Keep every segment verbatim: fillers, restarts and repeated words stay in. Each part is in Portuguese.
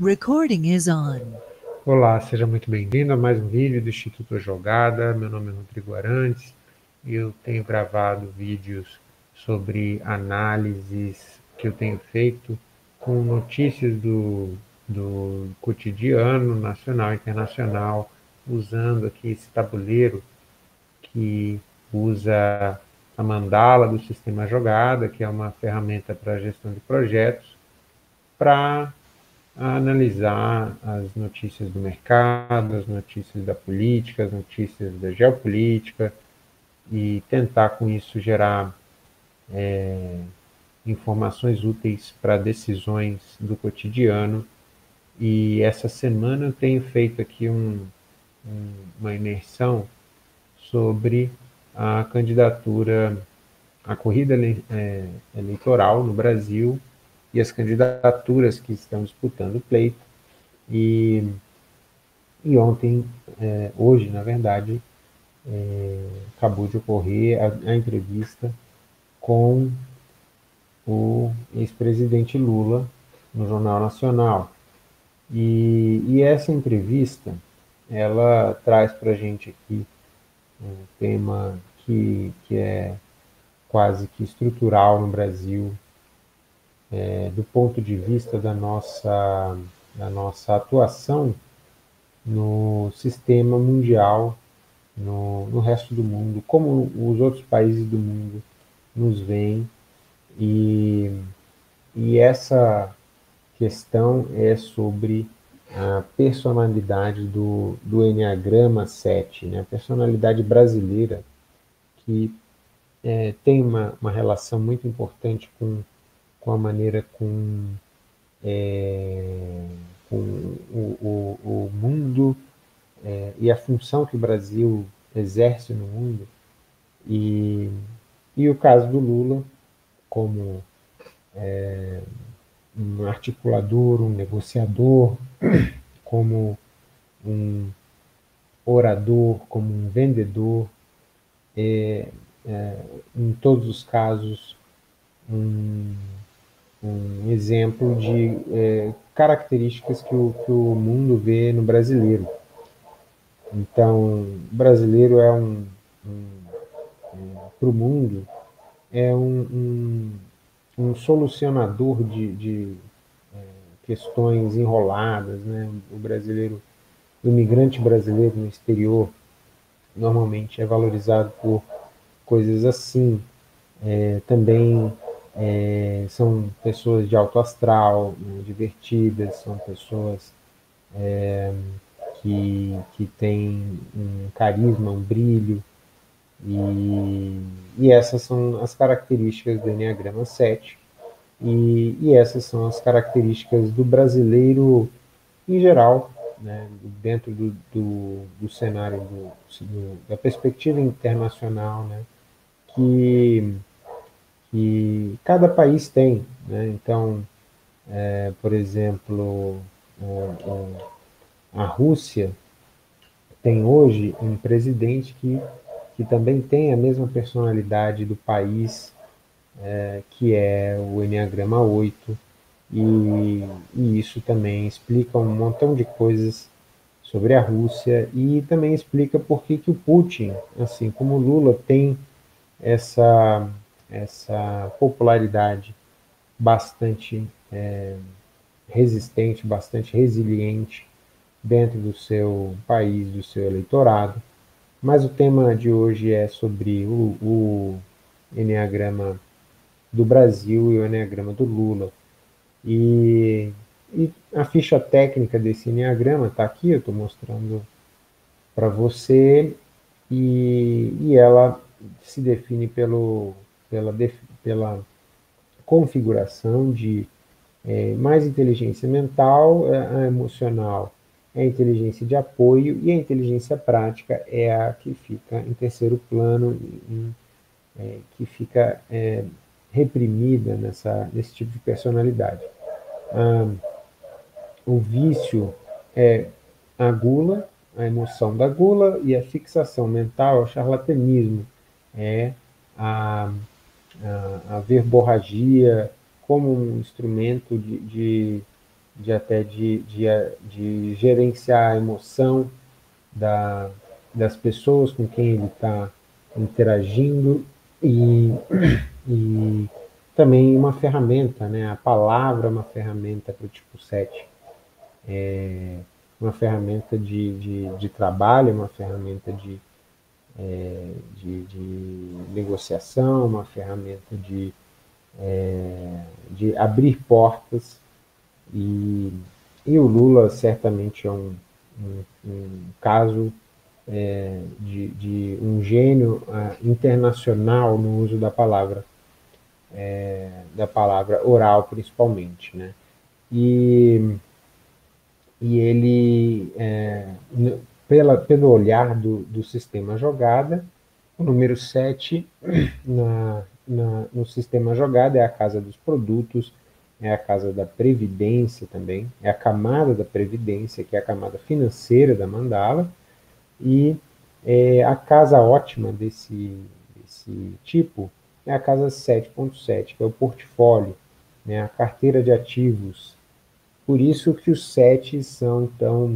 Recording is on. Olá, seja muito bem-vindo a mais um vídeo do Instituto Jogada. Meu nome é Rodrigo Arantes e eu tenho gravado vídeos sobre análises que eu tenho feito com notícias do, do cotidiano nacional e internacional, usando aqui esse tabuleiro que usa a mandala do sistema Jogada, que é uma ferramenta para gestão de projetos, para a analisar as notícias do mercado, as notícias da política, as notícias da geopolítica e tentar com isso gerar é, informações úteis para decisões do cotidiano. E essa semana eu tenho feito aqui um, um, uma imersão sobre a candidatura, a corrida é, eleitoral no Brasil e as candidaturas que estão disputando o pleito. E, e ontem, é, hoje, na verdade, é, acabou de ocorrer a, a entrevista com o ex-presidente Lula no Jornal Nacional. E, e essa entrevista, ela traz para a gente aqui um tema que, que é quase que estrutural no Brasil, é, do ponto de vista da nossa, da nossa atuação no sistema mundial, no, no resto do mundo, como os outros países do mundo nos veem. E, e essa questão é sobre a personalidade do, do Enneagrama sete, né? A personalidade brasileira, que é, tem uma, uma relação muito importante com, com a maneira com, é, com o, o, o mundo é, e a função que o Brasil exerce no mundo. E, e o caso do Lula, como um articulador, um negociador, como um orador, como um vendedor, é, é, em todos os casos, um, um exemplo de é, características que o, que o mundo vê no brasileiro. Então, o brasileiro é um, um, um para o mundo, é um, um, um solucionador de, de é, questões enroladas, né? O brasileiro, o imigrante brasileiro no exterior, normalmente é valorizado por coisas assim. É, também é, são pessoas de alto astral, né, divertidas, são pessoas é, que, que têm um carisma, um brilho, e, e essas são as características do Enneagrama sete, e, e essas são as características do brasileiro em geral, né, dentro do, do, do cenário, do, do, da perspectiva internacional, né, que, que cada país tem. Né? Então, é, por exemplo, a Rússia tem hoje um presidente que, que também tem a mesma personalidade do país, é, que é o Enneagrama oito, e, e isso também explica um montão de coisas sobre a Rússia e também explica por que, que o Putin, assim como o Lula, tem essa, essa popularidade bastante é, resistente, bastante resiliente dentro do seu país, do seu eleitorado. Mas o tema de hoje é sobre o, o Enneagrama do Brasil e o Enneagrama do Lula. E, e a ficha técnica desse Enneagrama está aqui, eu estou mostrando para você, e, e ela se define pelo, pela, pela configuração de é, mais inteligência mental, a emocional é a inteligência de apoio, e a inteligência prática é a que fica em terceiro plano, em, é, que fica é, reprimida nessa, nesse tipo de personalidade. Ah, o vício é a gula, a emoção da gula, e a fixação mental é o charlatanismo, é a, a, a verborragia como um instrumento de, de de até de, de, de gerenciar a emoção da, das pessoas com quem ele está interagindo e, e também uma ferramenta, né? A palavra é uma ferramenta para o tipo sete, é uma ferramenta de, de, de trabalho, uma ferramenta de, é, de, de negociação, uma ferramenta de, é, de abrir portas. E, e o Lula certamente é um, um, um caso é, de, de um gênio uh, internacional no uso da palavra, é, da palavra oral principalmente, né? E, e ele, é, pela, pelo olhar do, do sistema jogada, o número sete na, na, no sistema jogada é a casa dos produtos, é a casa da previdência também, é a camada da previdência, que é a camada financeira da mandala, e é, a casa ótima desse, desse tipo é a casa sete ponto sete, que é o portfólio, né, a carteira de ativos. Por isso que os sete são tão...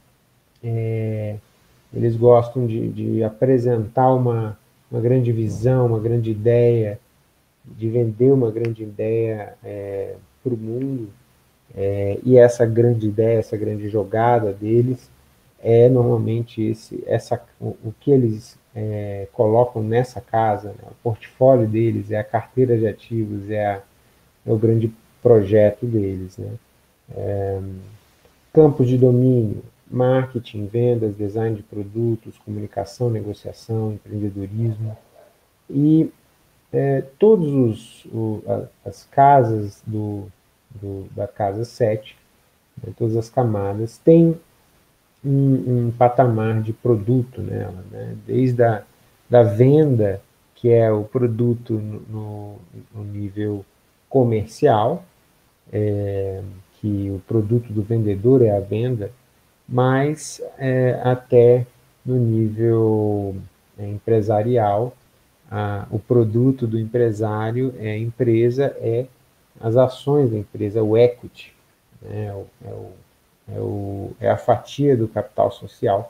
É, eles gostam de, de apresentar uma, uma grande visão, uma grande ideia, de vender uma grande ideia é, para o mundo. É, e essa grande ideia, essa grande jogada deles é normalmente esse, essa, o, o que eles é, colocam nessa casa, né? O portfólio deles, é a carteira de ativos, é, a, é o grande projeto deles. Né? É, campos de domínio, marketing, vendas, design de produtos, comunicação, negociação, empreendedorismo. E é, todos os, o, a, as casas do, do, da casa sete, né, todas as camadas, têm um, um patamar de produto nela, né? Desde a da venda, que é o produto no, no nível comercial, é, que o produto do vendedor é a venda, mas é, até no nível é, empresarial, a, o produto do empresário é a empresa, é as ações da empresa, o equity, né? é, o, é, o, é, o, é a fatia do capital social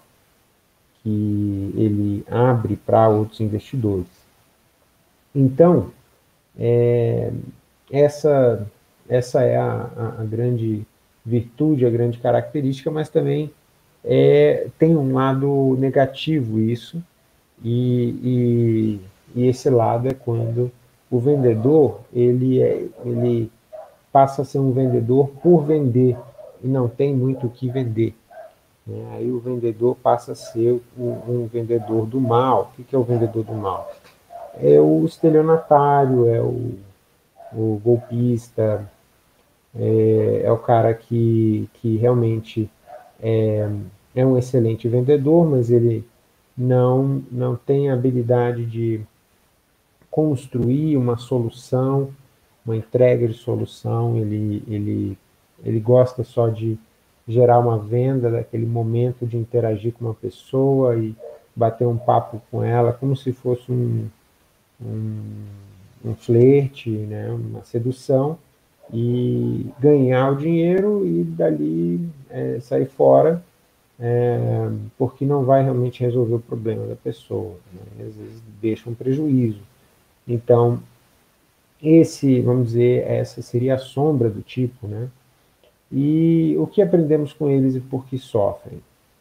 que ele abre para outros investidores. Então, é, essa, essa é a, a, a grande virtude, a grande característica, mas também é, tem um lado negativo isso, e, e, e esse lado é quando o vendedor ele, é, ele passa a ser um vendedor por vender e não tem muito o que vender. Né? Aí o vendedor passa a ser um, um vendedor do mal. O que é o vendedor do mal? É o estelionatário, é o, o golpista, é, é o cara que, que realmente é, é um excelente vendedor, mas ele não, não tem a habilidade de construir uma solução, uma entrega de solução, ele, ele, ele gosta só de gerar uma venda, daquele momento de interagir com uma pessoa e bater um papo com ela, como se fosse um, um, um flerte, né, uma sedução, e ganhar o dinheiro e dali é, sair fora, é, porque não vai realmente resolver o problema da pessoa, né? Às vezes deixa um prejuízo. Então, esse, vamos dizer, essa seria a sombra do tipo, né? E o que aprendemos com eles e por que sofrem?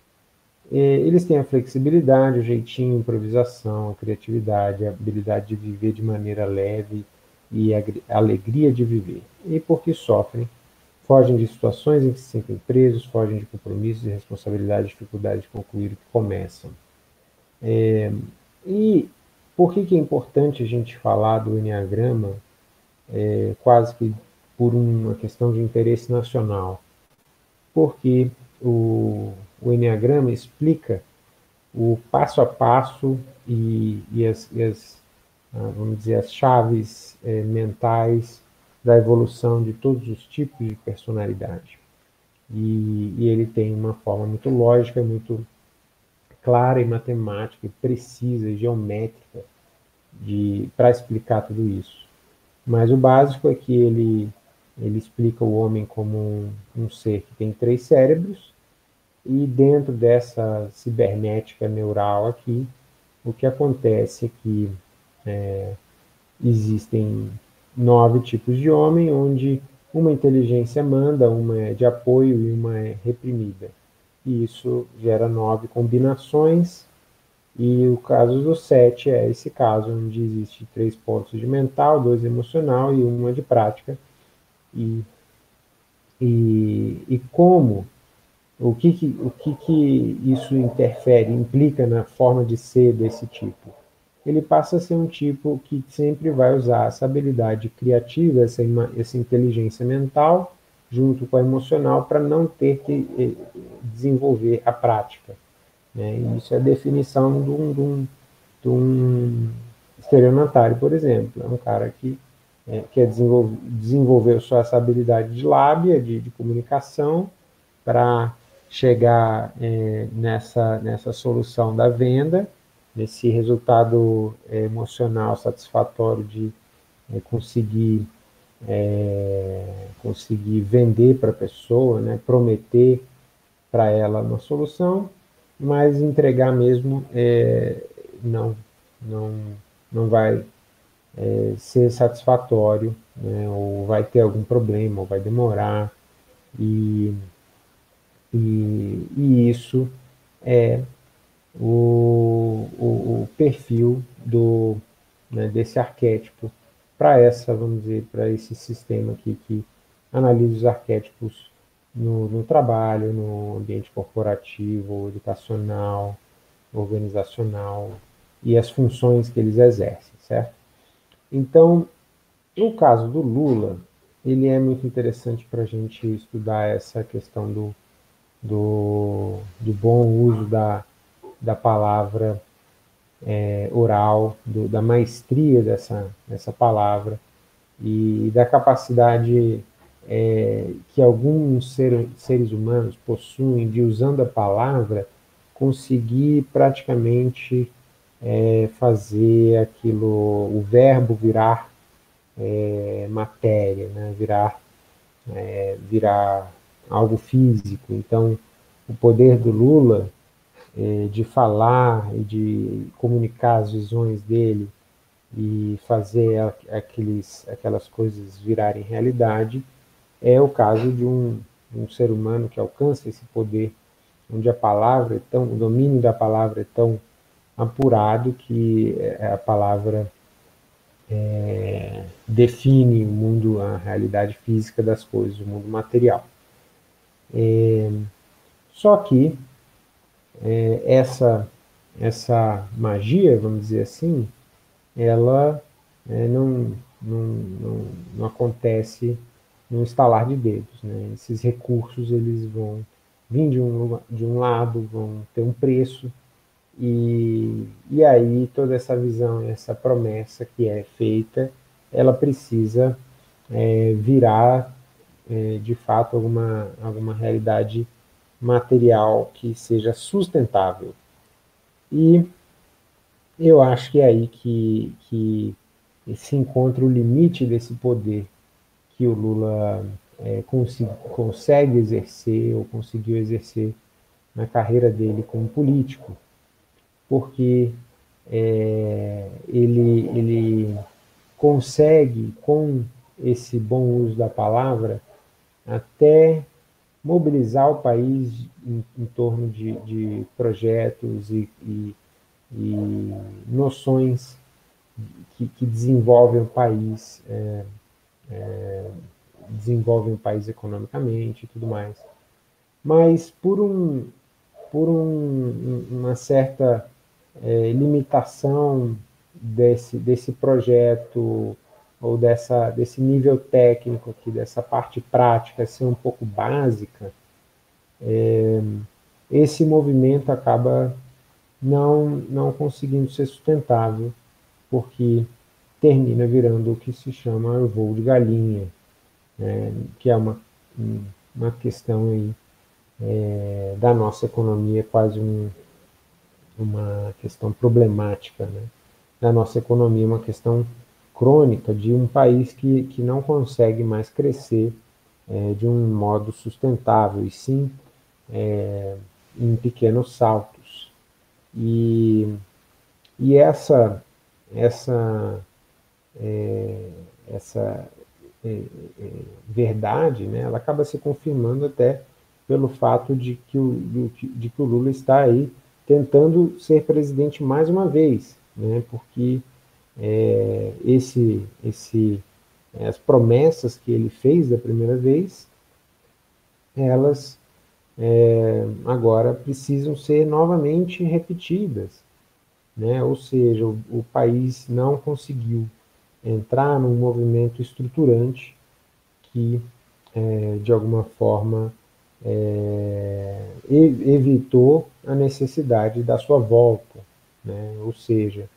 Eles têm a flexibilidade, o jeitinho, a improvisação, a criatividade, a habilidade de viver de maneira leve e a alegria de viver. E por que sofrem? Fogem de situações em que se sentem presos, fogem de compromissos e responsabilidades, dificuldade de concluir o que começam. É, e por que, que é importante a gente falar do Enneagrama, é, quase que por uma questão de interesse nacional? Porque o, o Enneagrama explica o passo a passo e, e, as, e as, vamos dizer, as chaves é, mentais da evolução de todos os tipos de personalidade. E, e ele tem uma forma muito lógica, muito clara e matemática, e precisa e geométrica para explicar tudo isso. Mas o básico é que ele ele explica o homem como um, um ser que tem três cérebros, e dentro dessa cibernética neural aqui, o que acontece é que é, existem nove tipos de homem, onde uma inteligência manda, uma é de apoio e uma é reprimida. E isso gera nove combinações, e o caso do sete é esse caso, onde existe três pontos de mental, dois emocional e uma de prática. E, e, e como, o que, que, o que, que isso interfere, implica na forma de ser desse tipo? Ele passa a ser um tipo que sempre vai usar essa habilidade criativa, essa, essa inteligência mental, junto com a emocional, para não ter que desenvolver a prática. Né? E isso é a definição de um, de um, de um estelionatário, por exemplo. É um cara que é, quer desenvolver, desenvolver só essa habilidade de lábia, de, de comunicação, para chegar é, nessa, nessa solução da venda, nesse resultado é, emocional satisfatório de é, conseguir, é, conseguir vender para a pessoa, né, prometer para ela uma solução, mas entregar mesmo é, não, não, não vai é, ser satisfatório, né, ou vai ter algum problema, ou vai demorar, e, e, e isso é o, o, o perfil do, né, desse arquétipo para essa, vamos dizer, para esse sistema aqui que analisa os arquétipos no, no trabalho, no ambiente corporativo, educacional, organizacional e as funções que eles exercem, certo? Então, no caso do Lula, ele é muito interessante para a gente estudar essa questão do, do, do bom uso da, da palavra é, oral, do, da maestria dessa, dessa palavra e da capacidade é, que alguns ser, seres humanos possuem de, usando a palavra, conseguir praticamente é, fazer aquilo, o verbo virar é, matéria, né? virar, é, virar algo físico. Então, o poder do Lula é, de falar e de comunicar as visões dele e fazer aqueles, aquelas coisas virarem realidade, é o caso de um, um ser humano que alcança esse poder, onde a palavra é tão, o domínio da palavra é tão apurado que a palavra é, define o mundo, a realidade física das coisas, o mundo material. É, só que é, essa, essa magia, vamos dizer assim, ela é, não, não, não, não acontece num estalar de dedos. Né? Esses recursos eles vão vir de um, de um lado, vão ter um preço, e, e aí toda essa visão, essa promessa que é feita, ela precisa é, virar é, de fato alguma, alguma realidade material que seja sustentável. E eu acho que é aí que, que se encontra o limite desse poder que o Lula é, consegue exercer ou conseguiu exercer na carreira dele como político, porque é, ele, ele consegue, com esse bom uso da palavra, até mobilizar o país em, em torno de, de projetos e, e, e noções que, que desenvolvem o país, é, é, desenvolvem o país economicamente e tudo mais. Mas por, um, por um, uma certa é, limitação desse, desse projeto ou dessa, desse nível técnico aqui, dessa parte prática ser um pouco básica, é, esse movimento acaba não, não conseguindo ser sustentável, porque termina virando o que se chama o voo de galinha, né, que é uma, uma questão aí, é, da nossa economia, quase um, uma questão problemática, né, da nossa economia, uma questão crônica de um país que, que não consegue mais crescer é, de um modo sustentável, e sim é, em pequenos saltos. E, e essa, essa, é, essa é, é, verdade, né, ela acaba se confirmando até pelo fato de que, o, de que o Lula está aí tentando ser presidente mais uma vez, né, porque é, esse, esse, as promessas que ele fez da primeira vez, elas é, agora precisam ser novamente repetidas, né? Ou seja, o, o país não conseguiu entrar num movimento estruturante que, é, de alguma forma, é, evitou a necessidade da sua volta, né? Ou seja,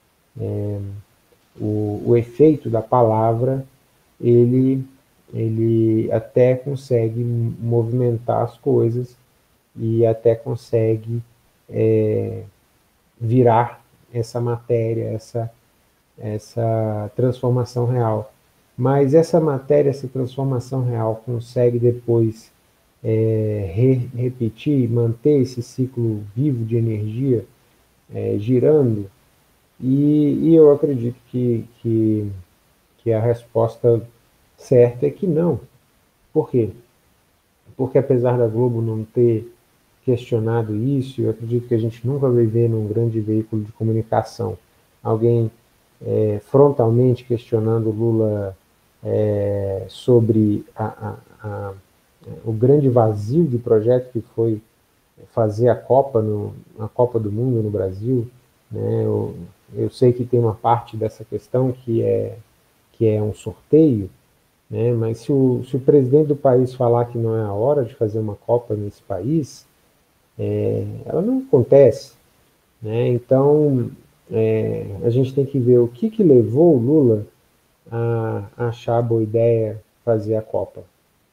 o, o efeito da palavra, ele, ele até consegue movimentar as coisas e até consegue é, virar essa matéria, essa, essa transformação real. Mas essa matéria, essa transformação real, consegue depois é, re repetir, manter esse ciclo vivo de energia é, girando? E, e eu acredito que, que, que a resposta certa é que não. Por quê? Porque apesar da Globo não ter questionado isso, eu acredito que a gente nunca vai ver num grande veículo de comunicação alguém é, frontalmente questionando Lula é, sobre a, a, a, o grande vazio de projeto que foi fazer a Copa, no, a Copa do Mundo no Brasil. Né? Eu, eu sei que tem uma parte dessa questão que é, que é um sorteio, né? Mas se o, se o presidente do país falar que não é a hora de fazer uma Copa nesse país, é, ela não acontece. Né? Então, é, a gente tem que ver o que, que levou o Lula a, a achar boa ideia fazer a Copa.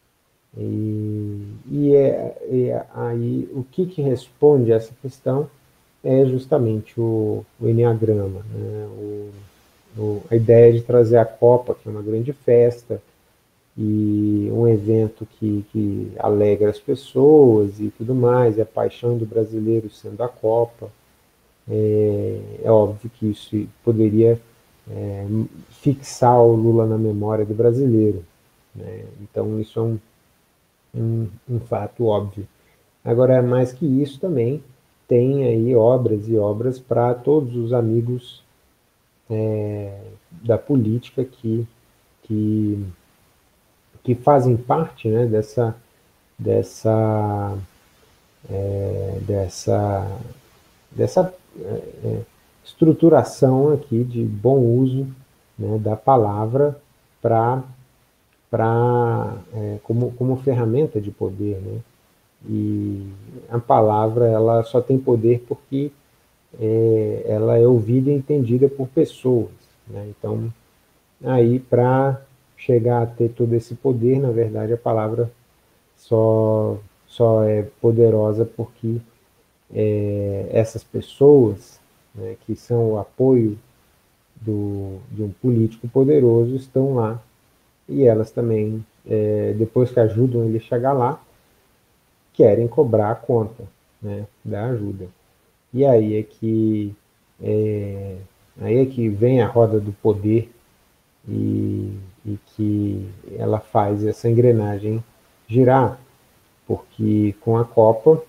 E, e, é, e aí, o que, que responde a essa questão é justamente o, o Enneagrama, né? o, o, a ideia de trazer a Copa, que é uma grande festa, e um evento que, que alegra as pessoas e tudo mais, é a paixão do brasileiro sendo a Copa. É, é óbvio que isso poderia é, fixar o Lula na memória do brasileiro. Né? Então, isso é um, um, um fato óbvio. Agora, mais que isso também, tem aí obras e obras para todos os amigos é, da política que, que, que fazem parte, né, dessa, dessa, é, dessa, dessa é, estruturação aqui de bom uso, né, da palavra para para é, como, como ferramenta de poder, né? E a palavra ela só tem poder porque é, ela é ouvida e entendida por pessoas, né? Então, aí para chegar a ter todo esse poder, na verdade, a palavra só só é poderosa porque é, essas pessoas, né, que são o apoio do, de um político poderoso, estão lá e elas também, é, depois que ajudam ele a chegar lá, querem cobrar a conta, né, da ajuda. E aí é que é, aí é que vem a roda do poder e, e que ela faz essa engrenagem girar, porque com a Copa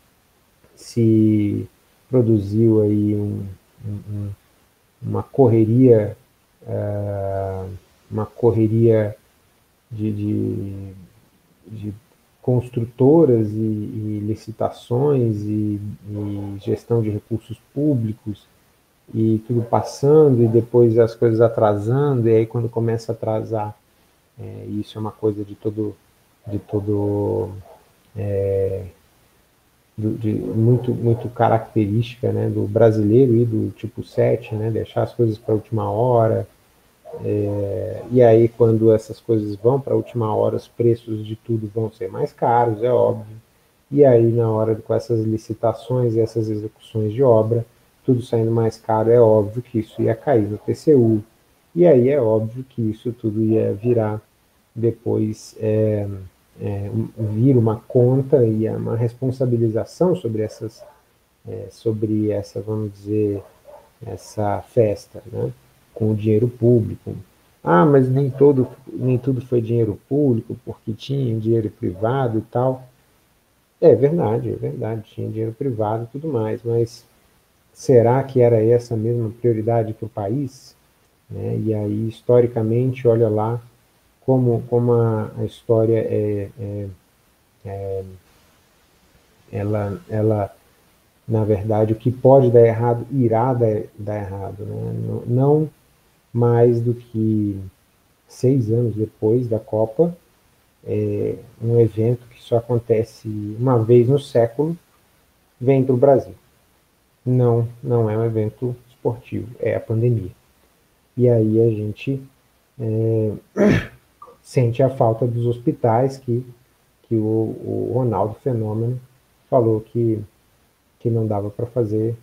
se produziu aí um, um, uma correria, uh, uma correria de, de, de construtoras e, e licitações e, e gestão de recursos públicos e tudo passando e depois as coisas atrasando, e aí quando começa a atrasar, é, isso é uma coisa de todo, de todo é, do, de, muito, muito característica, né, do brasileiro e do tipo sete, né, deixar as coisas para a última hora. É, e aí, quando essas coisas vão para a última hora, os preços de tudo vão ser mais caros, é óbvio. E aí, na hora com essas licitações e essas execuções de obra, tudo saindo mais caro, é óbvio que isso ia cair no T C U. E aí é óbvio que isso tudo ia virar depois, é, é, vir uma conta e uma responsabilização sobre essas, é, sobre essa, vamos dizer, essa festa, né? Com o dinheiro público. Ah, mas nem todo, nem tudo foi dinheiro público, porque tinha dinheiro privado e tal. É verdade, é verdade, tinha dinheiro privado e tudo mais, mas será que era essa a mesma prioridade para o país? Né? E aí, historicamente, olha lá como, como a, a história é, é, ela, ela, na verdade, o que pode dar errado irá dar, dar errado, né? Não, não mais do que seis anos depois da Copa, é, um evento que só acontece uma vez no século vem para o Brasil. Não, não é um evento esportivo, é a pandemia. E aí a gente é, sente a falta dos hospitais que, que o, o Ronaldo Fenômeno falou que, que não dava para fazer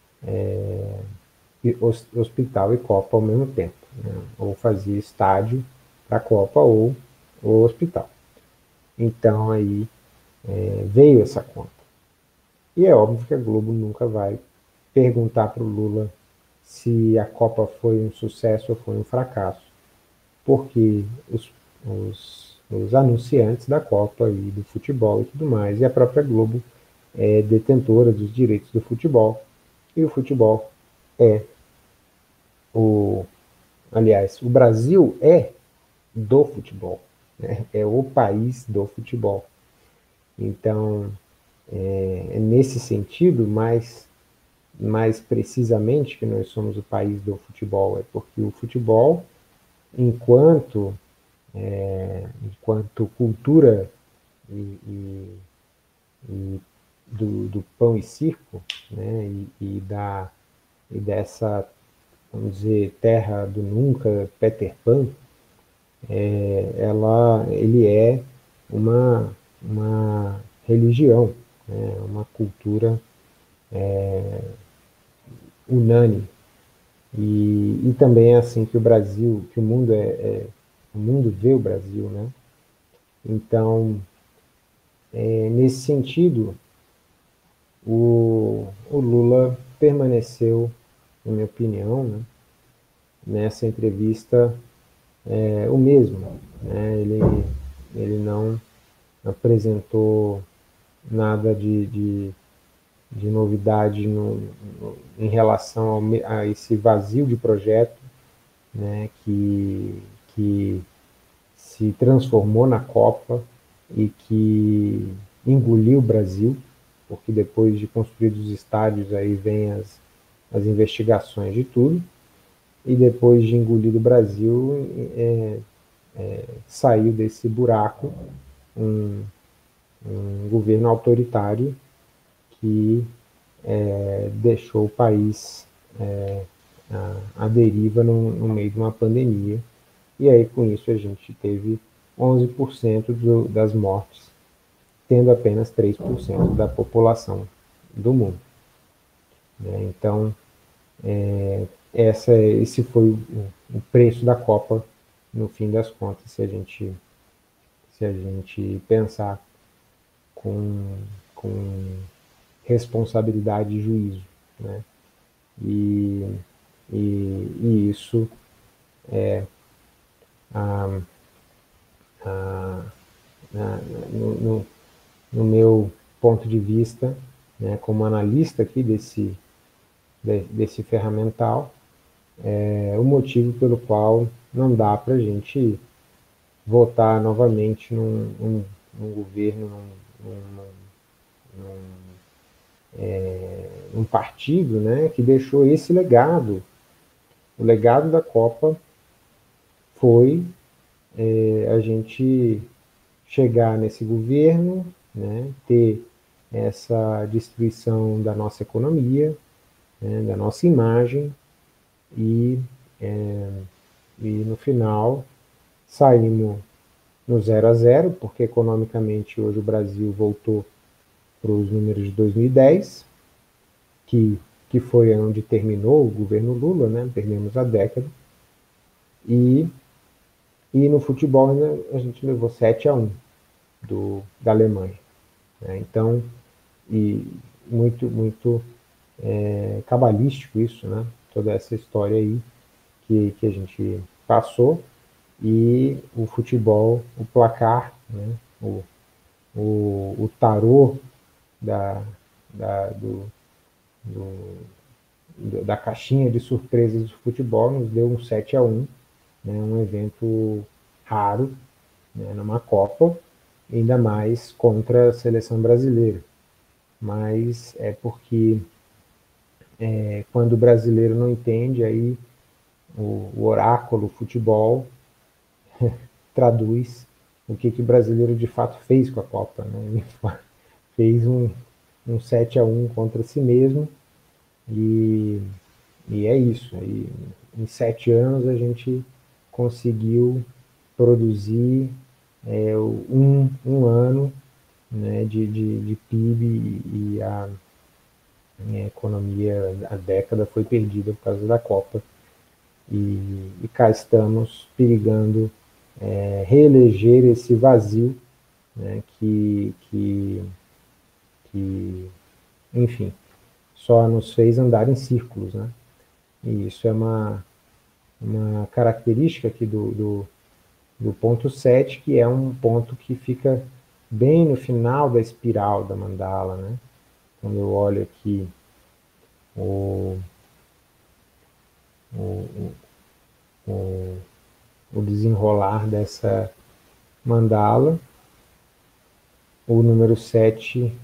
hospital e Copa ao mesmo tempo. Né? Ou fazia estádio para a Copa ou o hospital. Então aí é, veio essa conta. E é óbvio que a Globo nunca vai perguntar para o Lula se a Copa foi um sucesso ou foi um fracasso, porque os, os, os anunciantes da Copa e do futebol e tudo mais, e a própria Globo é detentora dos direitos do futebol, e o futebol é o, aliás, o Brasil é do futebol, né? É o país do futebol. Então, é, é nesse sentido, mais, mais precisamente, que nós somos o país do futebol, é porque o futebol, enquanto, é, enquanto cultura e, e, e do, do pão e circo, né, e, e, da, e dessa, vamos dizer, terra do nunca, Peter Pan, é, ela, ele é uma, uma religião, né, uma cultura unânime. E, e também é assim que o Brasil, que o mundo é, é o mundo vê o Brasil, né? Então, é, nesse sentido, o, o Lula permaneceu, na minha opinião, né, nessa entrevista é, o mesmo. Né? Ele, ele não apresentou nada de, de, de novidade no, no, em relação ao, a esse vazio de projeto, né, que, que se transformou na Copa e que engoliu o Brasil, porque depois de construídos os estádios aí vem as, as investigações de tudo, e depois de engolido o Brasil, é, é, saiu desse buraco um, um governo autoritário que é, deixou o país é, à, à deriva no, no meio de uma pandemia. E aí, com isso, a gente teve onze por cento do, das mortes, tendo apenas três por cento da população do mundo. Né? Então, é, essa, esse foi o, o preço da Copa, no fim das contas, se a gente, se a gente pensar com, com responsabilidade e juízo. Né? E, e, e isso é a, a, a, no, no, no meu ponto de vista, né, como analista aqui desse, desse ferramental, é o motivo pelo qual não dá para a gente votar novamente num, num, num governo, num, num, num, é, num partido, né, que deixou esse legado. O legado da Copa foi é, a gente chegar nesse governo, né, ter essa destruição da nossa economia, né, da nossa imagem, e, é, e no final saímos no zero a zero, porque economicamente hoje o Brasil voltou para os números de dois mil e dez, que, que foi onde terminou o governo Lula, né? Perdemos a década, E, e no futebol ainda a gente levou sete a um do, da Alemanha. Né? Então, e muito, muito é, cabalístico isso, né? Toda essa história aí que, que a gente passou, e o futebol, o placar, né? o, o, o tarô da, da, do, do, da caixinha de surpresas do futebol nos deu um sete a um, né? Um evento raro, né? Numa Copa, ainda mais contra a seleção brasileira. Mas é porque é, quando o brasileiro não entende, aí o, o oráculo futebol traduz o que, que o brasileiro de fato fez com a Copa. Né? Ele fez um, um sete a um contra si mesmo, e, e é isso. E, em sete anos a gente conseguiu produzir é, um, um ano, né, de, de, de P I B, e a, a economia, a década foi perdida por causa da Copa. E, e cá estamos perigando é, reeleger esse vazio, né, que, que, que, enfim, só nos fez andar em círculos. Né? E isso é uma, uma característica aqui do, do, do ponto sete, que é um ponto que fica bem no final da espiral da mandala. Né? Quando eu olho aqui o, o, o, o desenrolar dessa mandala, o número sete,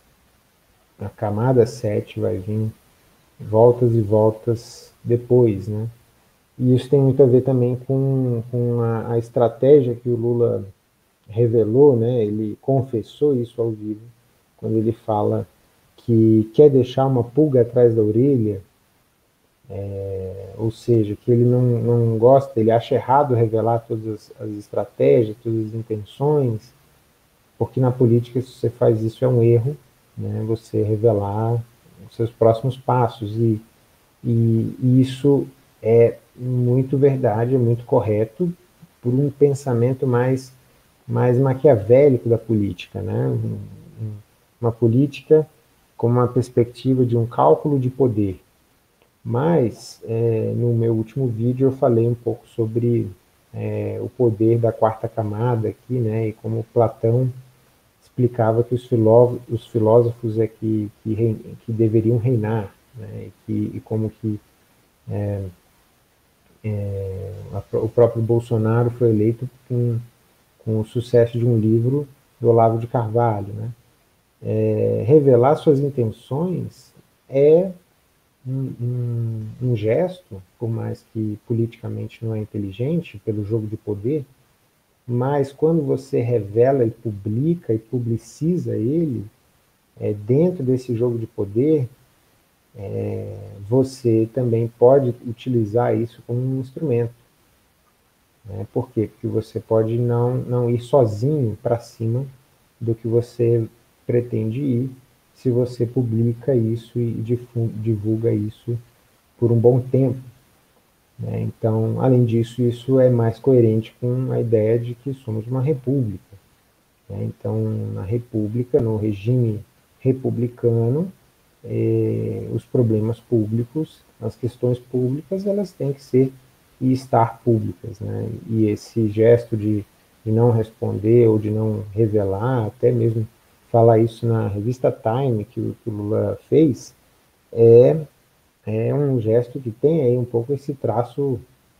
a camada sete vai vir voltas e voltas depois, né? E isso tem muito a ver também com, com a, a estratégia que o Lula revelou, né? Ele confessou isso ao vivo, quando ele fala que quer deixar uma pulga atrás da orelha, é, ou seja, que ele não, não gosta, ele acha errado revelar todas as, as estratégias, todas as intenções, porque na política, se você faz isso, é um erro, né? Você revelar os seus próximos passos, e, e, e isso é muito verdade, é muito correto, por um pensamento mais, mais maquiavélico da política, né? Uma política com uma perspectiva de um cálculo de poder. Mas, é, no meu último vídeo, eu falei um pouco sobre é, o poder da quarta camada aqui, né? E como Platão explicava que os filósofos, os filósofos é que, que, rein, que deveriam reinar, né? E, que, e como que é, é, a, o próprio Bolsonaro foi eleito com, com o sucesso de um livro do Olavo de Carvalho. Né? É, revelar suas intenções é um, um, um gesto, por mais que politicamente não é inteligente, pelo jogo de poder, mas quando você revela e publica e publiciza ele, é, dentro desse jogo de poder, é, você também pode utilizar isso como um instrumento. Né? Por quê? Porque você pode não, não ir sozinho para cima do que você pretende ir, se você publica isso e divulga isso por um bom tempo. Né? Então, além disso, isso é mais coerente com a ideia de que somos uma república. Né? Então, na república, no regime republicano, eh, os problemas públicos, as questões públicas, elas têm que ser e estar públicas. Né? E esse gesto de, de não responder ou de não revelar, até mesmo falar isso na revista Time, que o, que o Lula fez, é, é um gesto que tem aí um pouco esse traço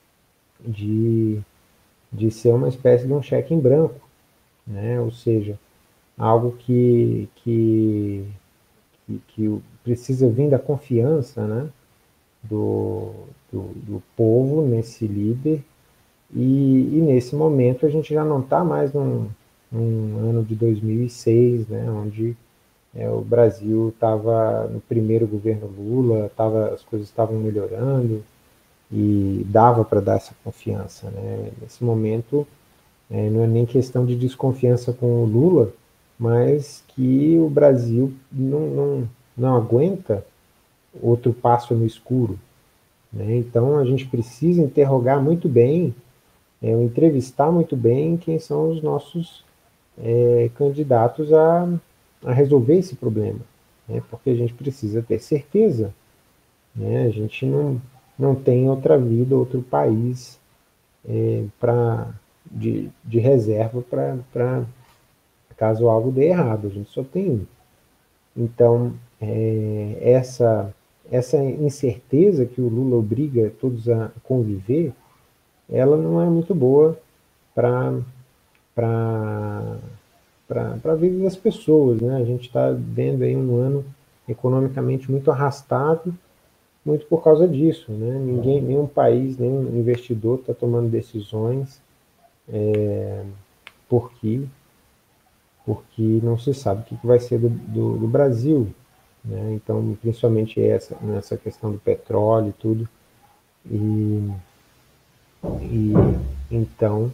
de, de ser uma espécie de um cheque em branco, né? Ou seja, algo que, que, que, que precisa vir da confiança, né? do, do, do povo nesse líder, e, e nesse momento a gente já não está mais num, num ano de dois mil e seis, né? Onde é, o Brasil estava no primeiro governo Lula, tava, as coisas estavam melhorando e dava para dar essa confiança. Né? Nesse momento, é, não é nem questão de desconfiança com o Lula, mas que o Brasil não, não, não aguenta outro passo no escuro. né? Então, a gente precisa interrogar muito bem, é, entrevistar muito bem quem são os nossos é, candidatos a, a resolver esse problema, né? Porque a gente precisa ter certeza, né? A gente não, não tem outra vida, outro país é, pra, de, de reserva para caso algo dê errado, a gente só tem um. Então, é, essa, essa incerteza que o Lula obriga todos a conviver, ela não é muito boa para para a vida das pessoas, né? A gente está vendo aí um ano economicamente muito arrastado, muito por causa disso, né? Ninguém, nenhum país, nenhum investidor está tomando decisões porque porque não se sabe o que vai ser do, do, do Brasil, né? Então, principalmente essa, nessa questão do petróleo e tudo, e, e então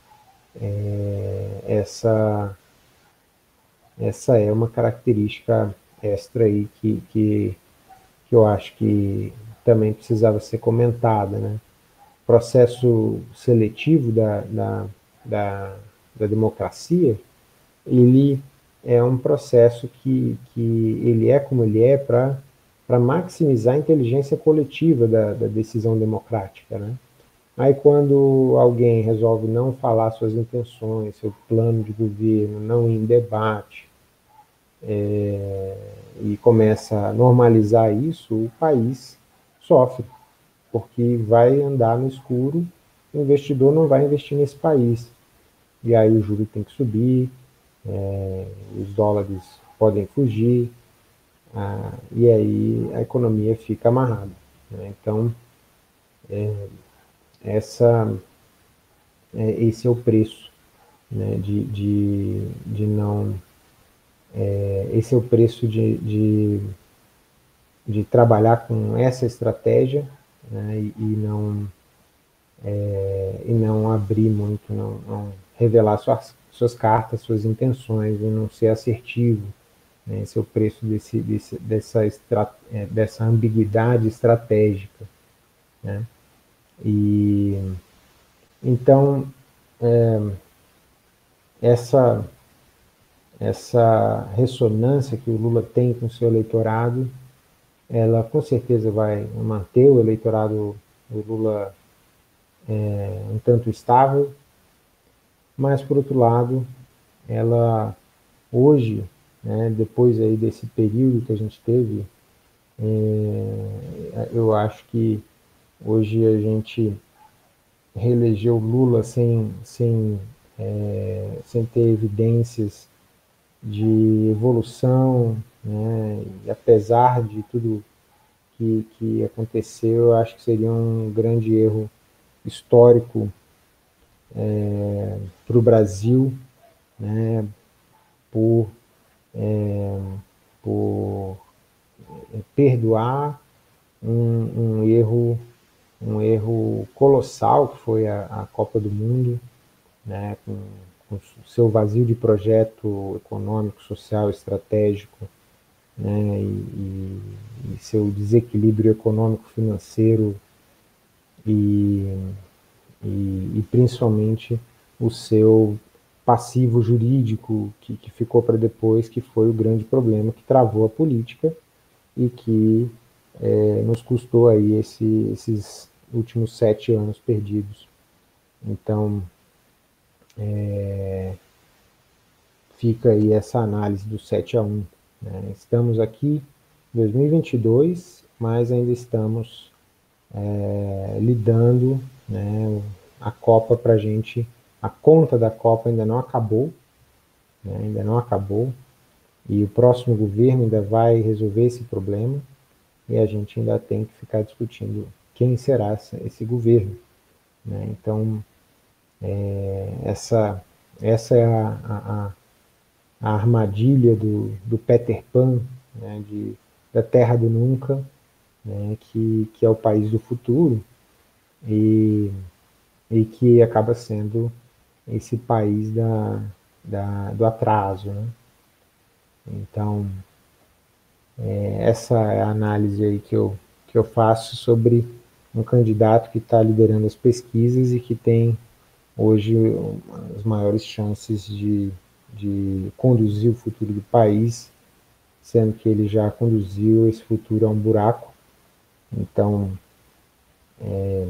essa essa é uma característica extra aí que, que, que eu acho que também precisava ser comentada, né? O processo seletivo da, da, da, da democracia, ele é um processo que, que ele é como ele é para para maximizar a inteligência coletiva da, da decisão democrática, né? Aí quando alguém resolve não falar suas intenções, seu plano de governo, não ir em debate, é, e começa a normalizar isso, o país sofre, porque vai andar no escuro, o investidor não vai investir nesse país. E aí o juro tem que subir, é, os dólares podem fugir, ah, e aí a economia fica amarrada, né? Então, essa, é, esse é o preço, né, de, de, de não... É, esse é o preço de, de, de trabalhar com essa estratégia, né, e, e não é, e não abrir muito, não, não revelar suas, suas cartas, suas intenções, e não ser assertivo, né? Esse é o preço desse, desse, dessa, estra, é, dessa ambiguidade estratégica, né? E então essa essa ressonância que o Lula tem com o seu eleitorado, ela com certeza vai manter o eleitorado do Lula é, um tanto estável, mas por outro lado, ela hoje, né, depois aí desse período que a gente teve, é, eu acho que hoje a gente reelegeu Lula sem, sem, é, sem ter evidências de evolução, né, e apesar de tudo que, que aconteceu, eu acho que seria um grande erro histórico é, para o Brasil, né, por, por perdoar um, um erro um erro colossal que foi a, a Copa do Mundo, né, com, com seu vazio de projeto econômico, social, estratégico, né, e, e seu desequilíbrio econômico, financeiro e, e, e principalmente o seu passivo jurídico que, que ficou para depois, que foi o grande problema que travou a política e que é, nos custou aí esse, esses últimos sete anos perdidos. Então, fica aí essa análise do sete a um. Né? Estamos aqui em dois mil e vinte e dois, mas ainda estamos é, lidando, né, a Copa para a gente, a conta da Copa ainda não acabou, né, ainda não acabou, e o próximo governo ainda vai resolver esse problema, e a gente ainda tem que ficar discutindo quem será esse governo. Né? Então, é, essa, essa é a, a, a armadilha do, do Peter Pan, né, de, da Terra do Nunca, né, que, que é o país do futuro, e, e que acaba sendo esse país da, da, do atraso. Né? Então, é, essa é a análise aí que eu, que eu faço sobre um candidato que está liderando as pesquisas e que tem hoje as maiores chances de, de conduzir o futuro do país, sendo que ele já conduziu esse futuro a um buraco. Então, é,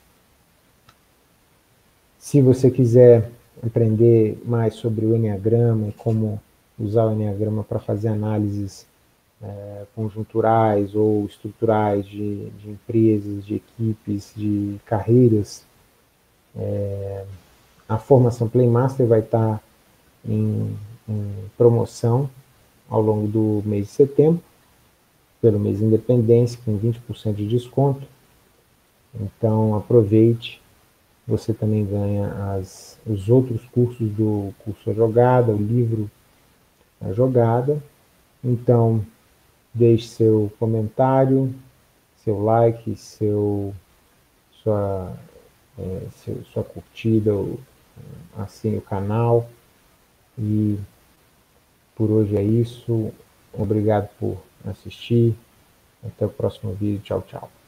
se você quiser aprender mais sobre o Enneagrama e como usar o Enneagrama para fazer análises é, conjunturais ou estruturais de, de empresas, de equipes, de carreiras, é, a formação Playmaster vai estar em, em promoção ao longo do mês de setembro, pelo mês de Independência, com vinte por cento de desconto. Então, aproveite. Você também ganha as, os outros cursos do curso A Jogada, o livro A Jogada. Então, deixe seu comentário, seu like, seu, sua, é, seu, sua curtida, assine o canal. E por hoje é isso. Obrigado por assistir. Até o próximo vídeo. Tchau, tchau.